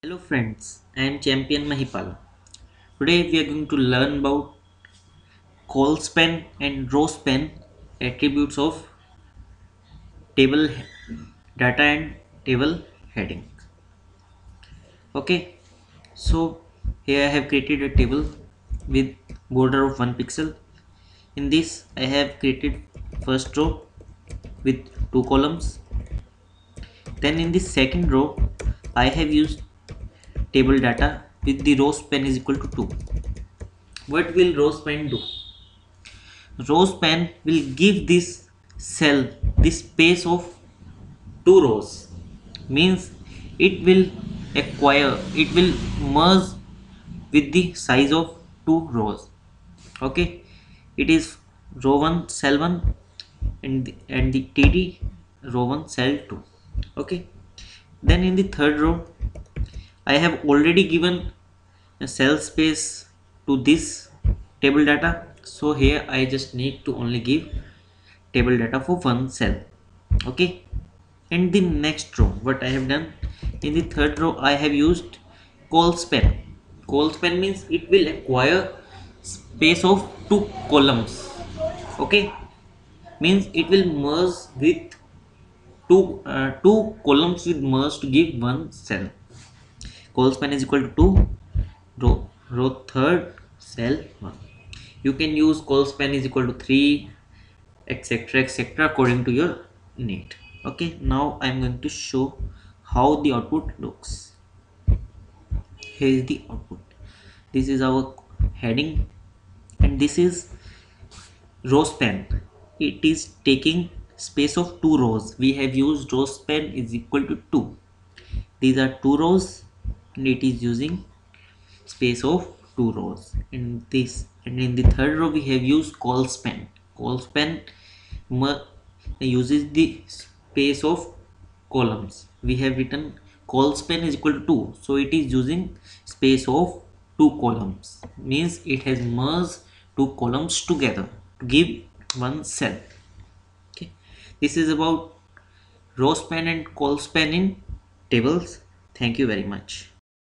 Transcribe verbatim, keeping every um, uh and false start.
Hello friends, I am Champion Mahipal. Today we are going to learn about Colespan and Rospan attributes of table data and table heading. Okay, so here I have created a table with border of one pixel. In this I have created first row with two columns. Then in the second row I have used table data with the row span is equal to two. What will row span do? Row span will give this cell the space of two rows, means it will acquire it will merge with the size of two rows. Okay, it is row one cell one and the, and the td row one cell two. Okay, then in the third row I have already given a cell space to this table data, so here I just need to only give table data for one cell. Okay, and the next row what I have done, in the third row I have used Colespan. Colespan means it will acquire space of two columns. Okay, means it will merge with two uh, two columns with merge to give one cell. Colespan is equal to two, row row third cell one. You can use Colespan is equal to three, etc, etc, according to your need. Okay, now I'm going to show how the output looks. Here is the output. This is our heading and this is row span. It is taking space of two rows. We have used row span is equal to two. These are two rows and it is using space of two rows in this. And in the third row we have used Colespan. Colespan uses the space of columns. We have written Colespan is equal to two, so it is using space of two columns, means it has merged two columns together to give one cell. Okay, this is about row span and Colespan in tables. Thank you very much.